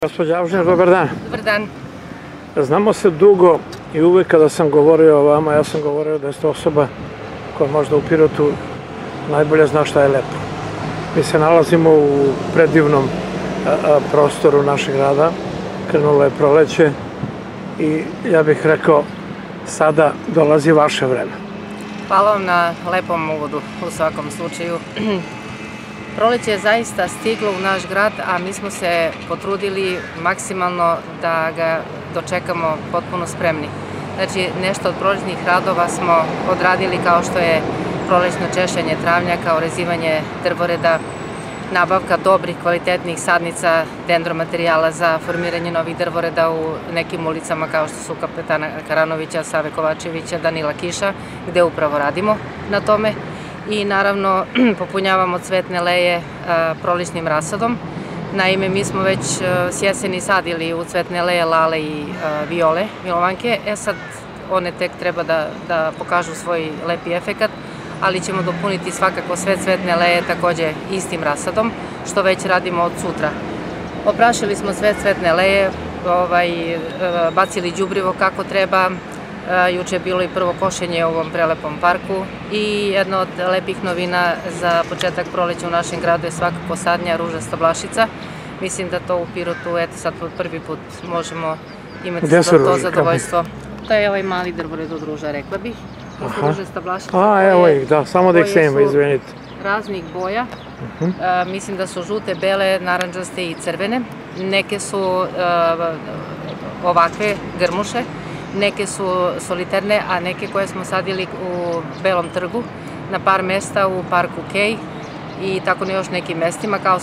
Gospođa Avžnjer, dobar dan. Dobar dan. Znamo se dugo i uvek kada sam govorio o vama, ja sam govorio da ste osoba koja možda u Pirotu najbolje zna šta je lepo. Mi se nalazimo u predivnom prostoru našeg grada, krenulo je proleće i ja bih rekao sada dolazi vaše vreme. Hvala vam na lepom uvodu u svakom slučaju. Proleće je zaista stiglo u naš grad, a mi smo se potrudili maksimalno da ga dočekamo potpuno spremni. Znači, nešto od prolećnih radova smo odradili kao što je prolećno češljanje travnjaka, orezivanje drvoreda, nabavka dobrih, kvalitetnih sadnica, dendromaterijala za formiranje novih drvoreda u nekim ulicama kao što su Kapetana Karanovića, Save Kovačevića, Danila Kiša, gde upravo radimo na tome. I naravno popunjavamo cvetne leje prolećnim rasadom. Naime, mi smo već s jeseni sadili u cvetne leje lale i viole, milovanke. Sad one tek treba da pokažu svoj lepi efekat, ali ćemo dopuniti svakako sve cvetne leje takođe istim rasadom, što već radimo od sutra. Oprašili smo sve cvetne leje, bacili đubrivo kako treba. Juče je bilo i prvo košenje u ovom prelepom parku i jedna od lepih novina za početak proleća u našem gradu je svakako sadnja ružasta Vlašica. Mislim da to u Pirotu, eto sad prvi put možemo imati to zadovoljstvo. To je ovaj mali drvored od ruža, rekla bih. Ružasta Vlašica. Evo ih, da, samo da ih snima, izvinite. Raznih boja. Mislim da su žute, bele, narandžaste i crvene. Neke su ovakve grmuše. Neke su soliterne, a neke koje smo sadili u Belom trgu, na par mesta u parku Kej i tako na još nekim mestima kao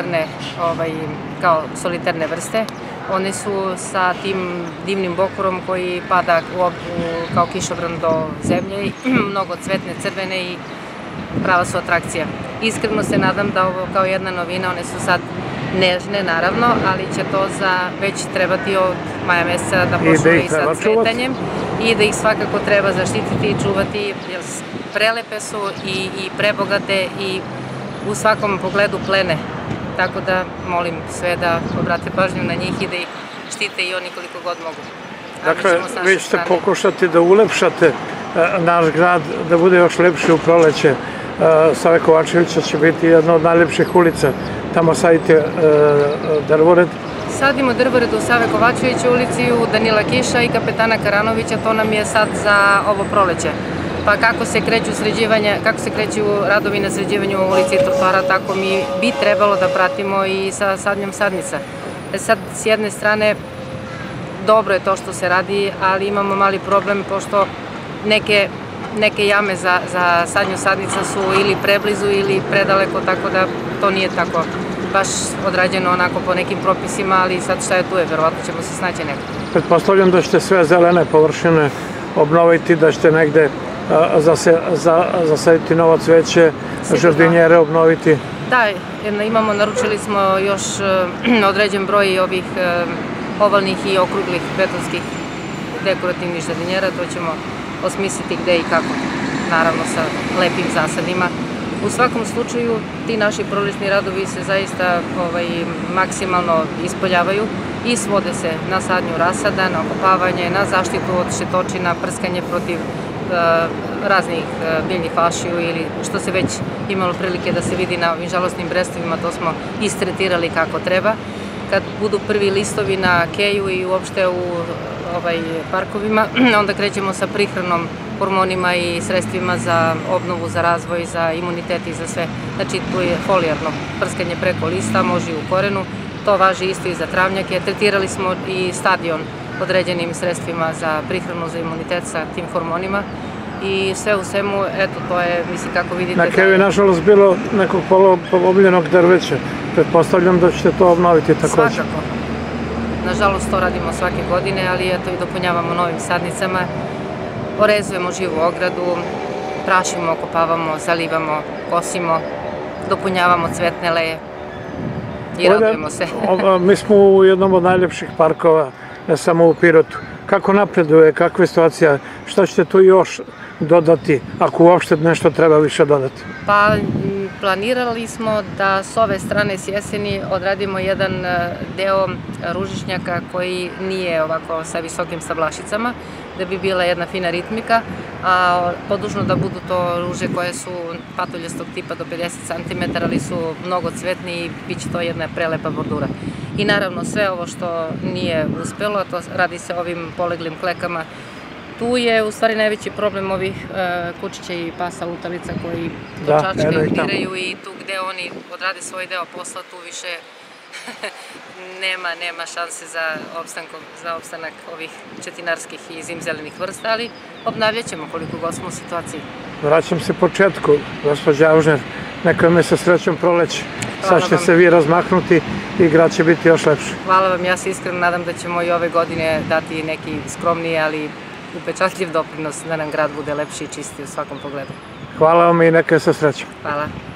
soliterne vrste. One su sa tim divnim bokorom koji pada kao kišobran do zemlje, mnogo cvetne, crvene i prava su atrakcija. Iskreno se nadam da ovo kao jedna novina, one su sad nežne naravno, ali će to već trebati od maja meseca da počnu i sa cvetanjem i da ih svakako treba zaštititi i čuvati, jer prelepe su i prebogate i u svakom pogledu plene. Tako da molim sve da obrate pažnju na njih i da ih štite i oni koliko god mogu. Dakle, vi ćete pokušati da ulepšate naš grad, da bude još lepši u proleće. Save Kovačevića će biti jedna od najlepših ulica. Tamo sadite drvored? Sadimo drvored u Save Kovačevića ulici, u Danila Kiša i Kapetana Karanovića. To nam je sad za ovo proleće. Pa kako se kreću radovi na sređivanju ulici i trotoara, tako mi bi trebalo da pratimo i sa sadnjom sadnica. Sad, s jedne strane, dobro je to što se radi, ali imamo mali problem, pošto neke jame za sadnju sadnica su ili preblizu ili predaleko, tako da to nije tako baš odrađeno onako po nekim propisima, ali sad šta je tu je, verovatno ćemo se snaći nekako. Pretpostavljam da ćete sve zelene površine obnoviti, da ćete negde zasaditi novo cveće, žardinjere obnoviti. Da, naručili smo još određen broj ovih ovalnih i okruglih betonskih dekorativnih žardinjera, to ćemo osmisliti gde i kako, naravno sa lepim zasadima. U svakom slučaju, ti naši prolećni radovi se zaista maksimalno ispoljavaju i svode se na sadnju rasada, na okopavanje, na zaštitu od štetočina, prskanje protiv raznih biljnih flašiju ili što se već imalo prilike da se vidi na ovim žalostnim brestovima, to smo istretirali kako treba. Kad budu prvi listovi na Keju i uopšte u parkovima, onda krećemo sa prihranom, hormonima i sredstvima za obnovu, za razvoj, za imunitet i za sve. Znači, tu je folijarno prskanje preko lista, može i u korenu. To važi isto i za travnjake. Tretirali smo i stadion određenim sredstvima za prihranu, za imunitet sa tim hormonima. I sve u svemu, eto, to je, mislim, kako vidite... Na Keju je, nažalost, bilo nekog polobljenog drveća. Pretpostavljam da ćete to obnoviti takođe. Svakako. Nažalost, to radimo svake godine, ali eto i dopunjavamo novim sadnicama. Orezujemo živu ogradu, prašimo, okopavamo, zalivamo, kosimo, dopunjavamo cvetne leje i radujemo se. Mi smo u jednom od najljepših parkova, ne samo u Pirotu. Kako napreduje, kakva je situacija, šta ćete tu još dodati, ako uopšte nešto treba više dodati? Pa, planirali smo da s ove strane s jeseni odradimo jedan deo ružičnjaka koji nije ovako sa visokim sablašicama, da bi bila jedna fina ritmika, a podužno da budu to ruže koje su patuljastog tipa do 50 cm, ali su mnogo cvetni i bit će to jedna prelepa bordura. I naravno sve ovo što nije uspelo, to radi se o ovim poleglim klekama, tu je u stvari najveći problem ovih kučića i pasa lutalica koji to čačkaju, diraju i tu gde oni odrade svoj deo posla, tu više nema šanse za opstanak ovih četinarskih i zimzelenih vrsta, ali obnavljat ćemo koliko god smo u situaciji. Vraćam se početku, gospođa Aužner, neka me sa srećom proleće. Sad ćete se vi razmahnuti i grad će biti još lepši. Hvala vam, ja se iskreno nadam da ćemo i ove godine dati neki skromniji, ali upečatljiv doprinos da nam grad bude lepši i čistiji u svakom pogledu. Hvala vam i neka je sa srećom. Hvala.